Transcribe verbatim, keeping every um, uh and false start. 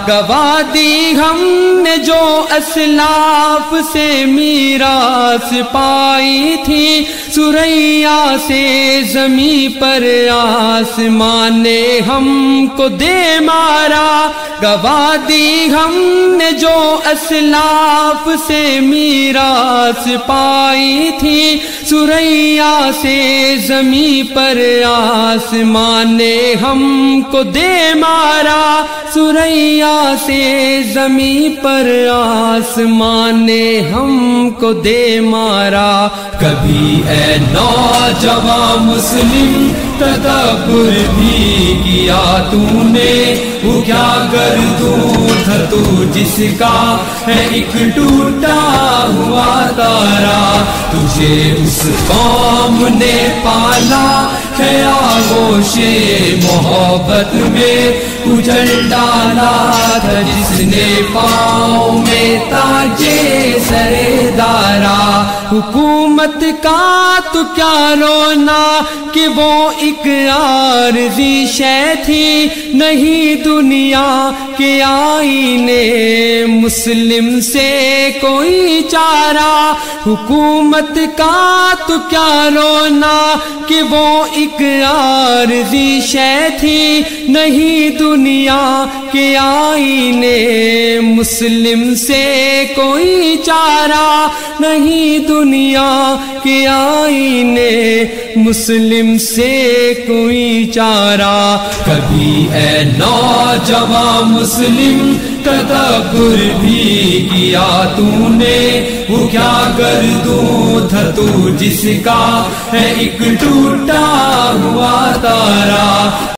گوا دی ہم نے جو اسلاف سے میراث پائی تھی، سریا سے زمین پر آسمان نے ہم کو دے مارا۔ گوا دی ہم نے جو اسلاف سے میراث پائی تھی، سریا سے زمین پر آسمان نے ہم کو دے مارا۔ سریا سے زمین پر آسمان نے ہم کو دے مارا۔ کبھی اے نوجوان مسلم تدبر بھی کیا تو نے، وہ کیا گردوں تھا تو جس کا ہے ایک ٹوٹا ہوا تارا۔ تجھے اس قوم نے پالا ہے آغوش محبت میں، کچل ڈالا تھا جس نے پاؤں میں تاجے سر دارا۔ حکومت کا تو کیا رونا کہ وہ ایک عارضی شے تھی، نہیں دنیا کے آئینے مسلم سے کوئی چارہ۔ حکومت کا تو کیا رونا کہ وہ ایک عارضی شے تھی، نہیں دنیا کے آئینے مسلم سے کوئی چارہ، نہیں دنیا کے آئینے مسلم سے کوئی چارہ۔ کبھی اے نوجوان مسلم تدبر بھی کیا تو نے، وہ کیا گردوں تھا تو جس کا ہے ایک ٹوٹا ہوا تارا۔